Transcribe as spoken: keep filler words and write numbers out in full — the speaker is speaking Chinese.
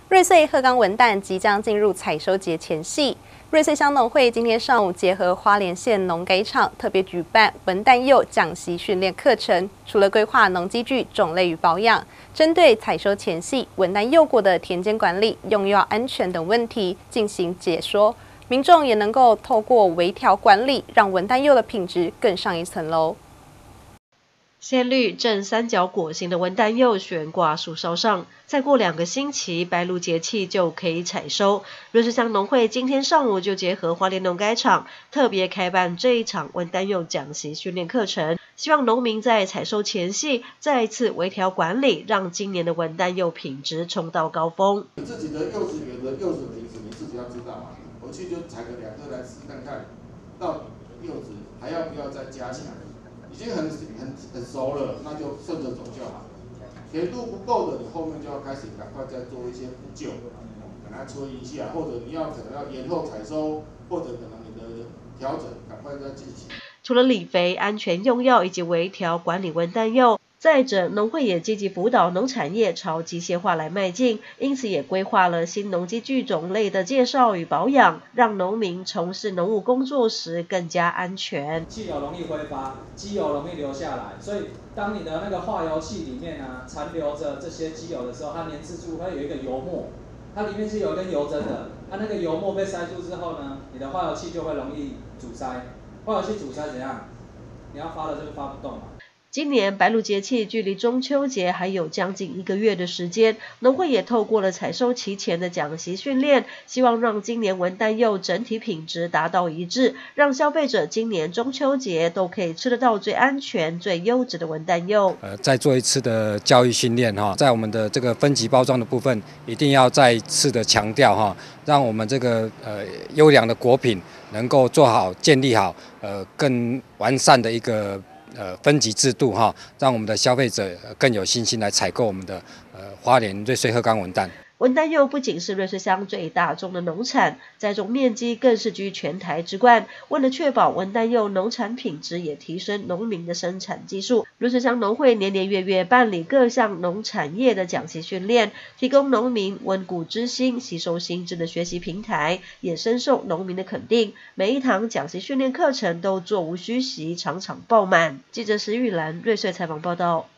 瑞穗鹤冈文旦即将进入采收节前夕，瑞穗乡农会今天上午结合花莲县农改场，特别举办文旦柚讲习训练课程。除了规划农机具种类与保养，针对采收前夕文旦柚果的田间管理、用药安全等问题进行解说，民众也能够透过微调管理，让文旦柚的品质更上一层楼。 鲜绿正三角果形的文旦柚悬挂树梢上，再过两个星期，白露节气就可以采收。瑞穗乡农会今天上午就结合花莲农改场，特别开办这一场文旦柚讲习训练课程，希望农民在采收前夕再一次微调管理，让今年的文旦柚品质冲到高峰。 你自己的柚子园的柚子品质你自己要知道嘛，回去就采个两颗来试看看，到底柚子还要不要再加强？ 已经很很很熟了，那就顺着走就好。甜度不够的，你后面就要开始赶快再做一些补救，给它吹一下，或者你要可能要延后采收，或者可能你的调整赶快再进行。除了理肥、安全用药以及微调管理文旦柚，再者农会也积极辅导农产业朝机械化来迈进，因此也规划了新农机具种类的介绍与保养，让农民从事农务工作时更加安全。 汽油容易挥发，机油容易流下来，所以当你的那个化油器里面啊残留着这些机油的时候，它粘滞住会有一个油膜，它里面是有一根油针的，它那个油膜被塞住之后呢，你的化油器就会容易阻塞，化油器阻塞怎样？你要发了就发不动嘛。 今年白露节气距离中秋节还有将近一个月的时间，农会也透过了采收期前的讲习训练，希望让今年文旦柚整体品质达到一致，让消费者今年中秋节都可以吃得到最安全、最优质的文旦柚。 呃，再做一次的教育训练哈，在我们的这个分级包装的部分，一定要再一次的强调哈，让我们这个呃优良的果品能够做好、建立好呃更完善的一个。 呃，分级制度哈，让我们的消费者更有信心来采购我们的呃花莲瑞穗鹤冈文旦。 文旦柚不仅是瑞穗乡最大宗的农产，栽种面积更是居全台之冠。为了确保文旦柚农产品质，也提升农民的生产技术，瑞穗乡农会年年月月办理各项农产业的讲习训练，提供农民温故知新、吸收新知的学习平台，也深受农民的肯定。每一堂讲习训练课程都座无虚席，场场爆满。记者石玉兰瑞穗采访报道。